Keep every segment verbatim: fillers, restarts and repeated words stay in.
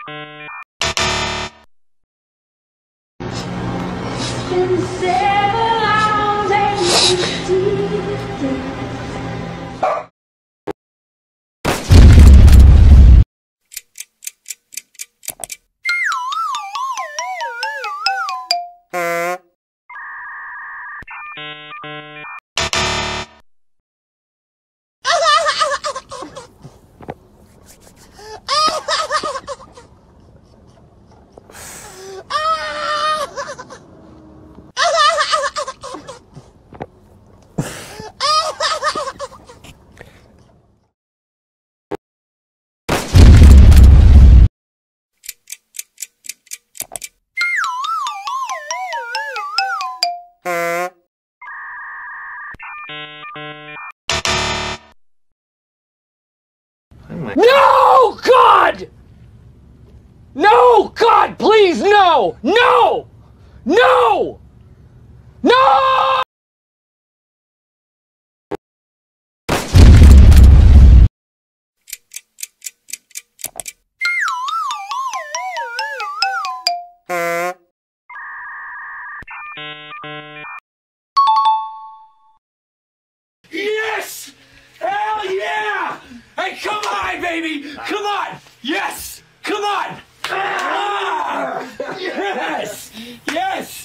Been seven hours and fifteen days. No, God! No, God, please, no! No! No! No! Yes! Hell yeah! Hey, come on, baby! Come on! Yes! Come on! Ah! Yes! Yes!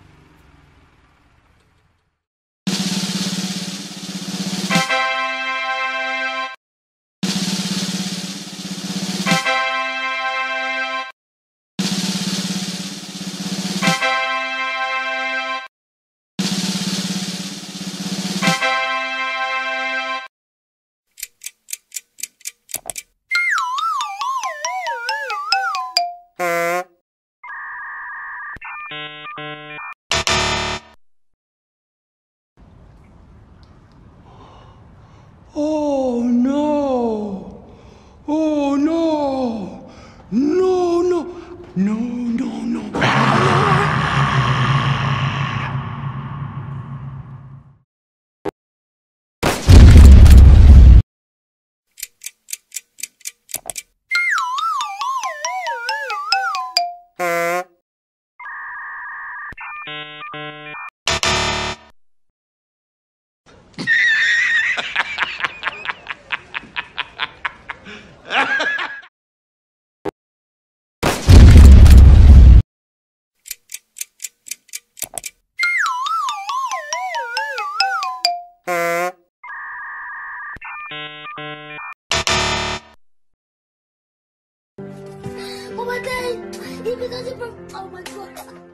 Oh no! Oh no! No, no! No, no, no! Oh my God! He because he broke. Oh my God!